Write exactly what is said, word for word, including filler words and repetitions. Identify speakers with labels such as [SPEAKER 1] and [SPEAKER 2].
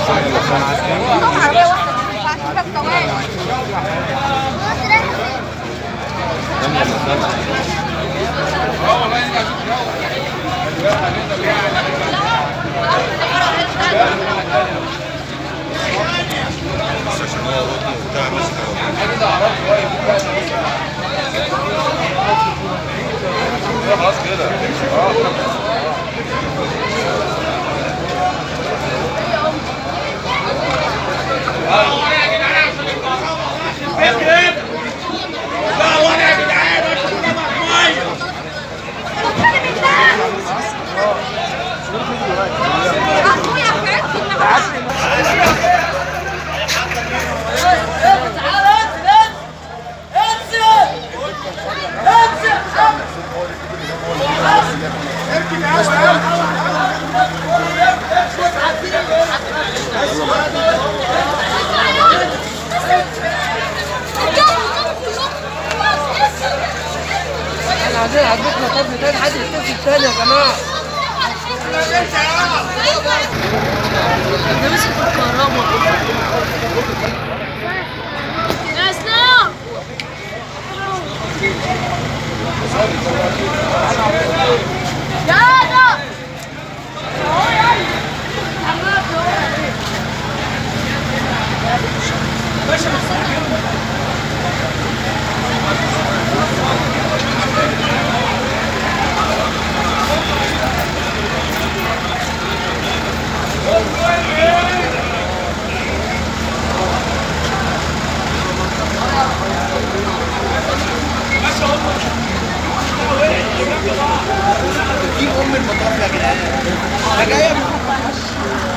[SPEAKER 1] عربية واحدة ما ينفعش بقى ثواني.
[SPEAKER 2] خلاص كده.
[SPEAKER 3] احنا عايزين عدتنا طب تاني حد يتصل تاني يا جماعه.
[SPEAKER 4] ده ماسك في الكهرباء يا اسلام. يا ده
[SPEAKER 3] دي ام المطاف يا جدعان. انا جايه من